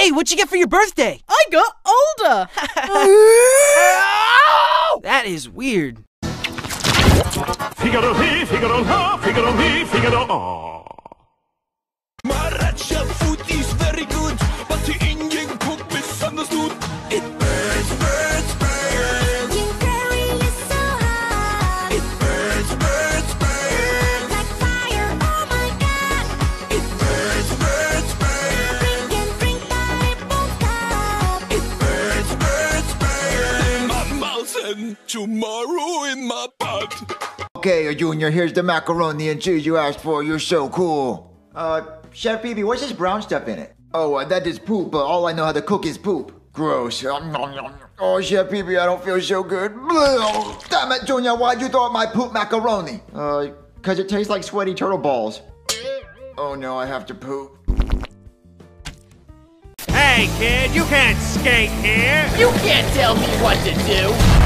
Hey, what'd you get for your birthday? I got older! That is weird. Figaro he, Figaro ha, Figaro he, Figaro ah. Maracha food is very good, but the Indian cook misunderstood. It burns, burns, burns. Your curry is so hot. It burns, burns, burns. Like fire, oh my god. It burns, burns, burns. Drink, but it won't stop. It burns, burns, burns. In my mouth and tomorrow in my butt. Okay, Junior, here's the macaroni and cheese you asked for. You're so cool. Chef Phoebe, what's this brown stuff in it? Oh, that is poop. All I know how to cook is poop. Gross. Oh, Chef Phoebe, I don't feel so good. Damn it, Junior, why'd you throw out my poop macaroni? Cause it tastes like sweaty turtle balls. Oh no, I have to poop. Hey, kid, you can't skate here. You can't tell me what to do!